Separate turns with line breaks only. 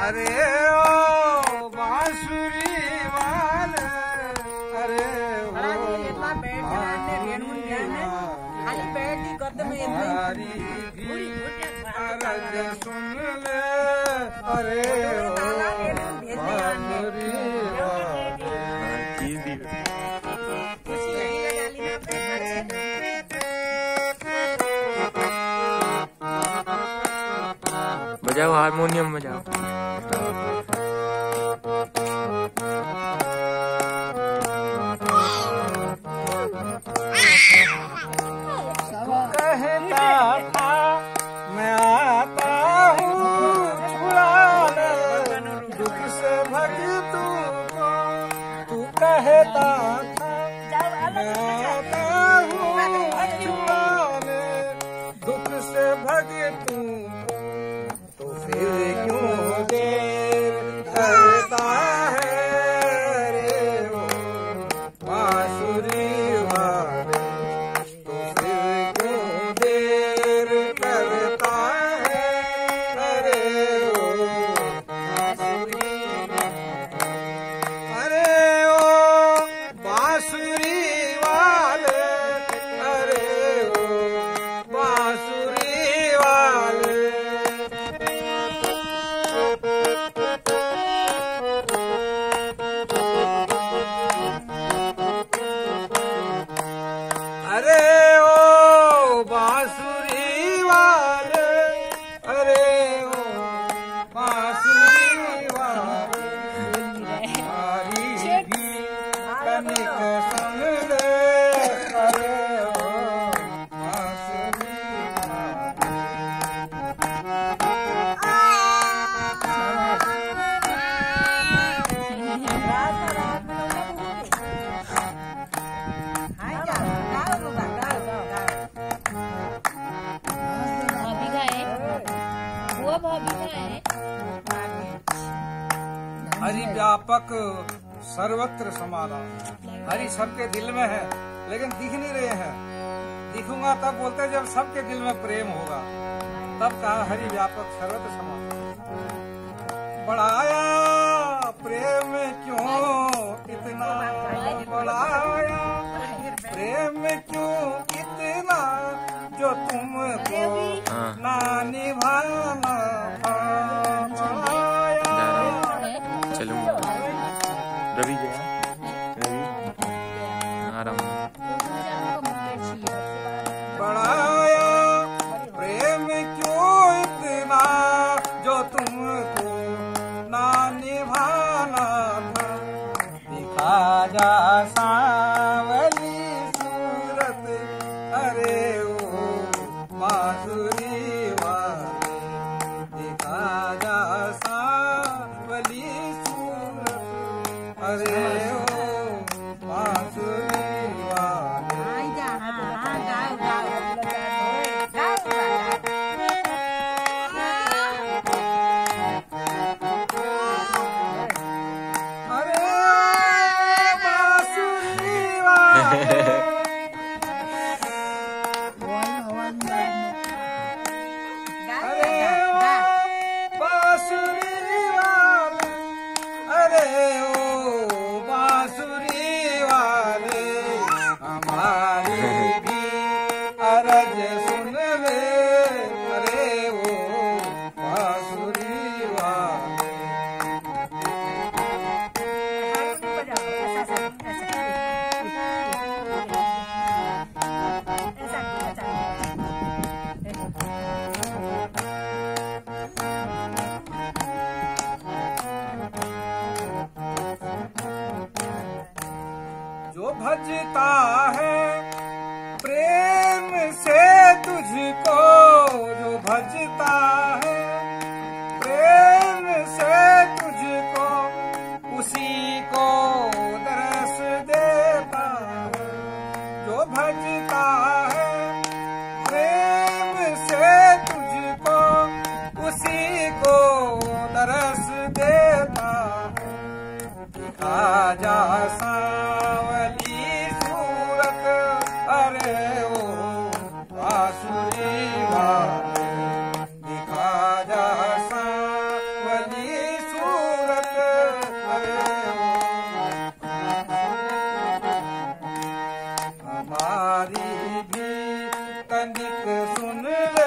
अरे ओ बांसुरी वाले, अरे अरज सुन ले, अरे बांसुरी
बजाओ, हारमोनियम बजाओ।
कहता था मैं आता हूँ छुड़ाने दुख से भगतू को, तू कहता था मैं आता हूँ छुड़ाने दुख से भगतू, तो फिर क्यों देर करता है रे वो बांसुरी वाले, तो फिर क्यों देर करता है अरे वो बांसुरी, अरे ओ बांसुरी वाले, अरे ओ बांसुरी वाले। अरे ओ बांसुरी वाले, अरे ओ बांसुरी वाले, हमारी भी कनिक सुन ले, अरे ओ बांसुरी हरि व्यापक सर्वत्र समाना, हरि सबके दिल में है लेकिन दिख नहीं रहे हैं। दिखूंगा तब बोलते जब सबके दिल में प्रेम होगा, तब कहा हरि व्यापक सर्वत्र समाना। बढ़ाया प्रेम क्यों इतना, बढ़ाया प्रेम क्यों इतना, जो तुमको ना निभाना
रवि गया, रवि आराम।
बढ़ाया प्रेम क्यों इतना, जो तुमको ना निभाना था, दिखा जा सांवली सूरत, अरे ओ बांसुरी वाले, दिखा जा सांवली सूरत, अरे ओ बांसुरी वाले। अरे बांसुरी वाले, अरे ओ बांसुरी वाले, अरे ओ बांसुरी वाले, हमारी भी अरज सुन ले, अरे ओ बांसुरी वाले। जो भजता है प्रेम से तुझको, जो भजता है प्रेम से तुझको, उसी को दरस देता है। जो भजता है प्रेम से तुझको, उसी को दरस देता है। दिखा जा सांवली सूरत, अरे ओ बांसुरी वाले, दिखा जा सांवली तनिक सुन ले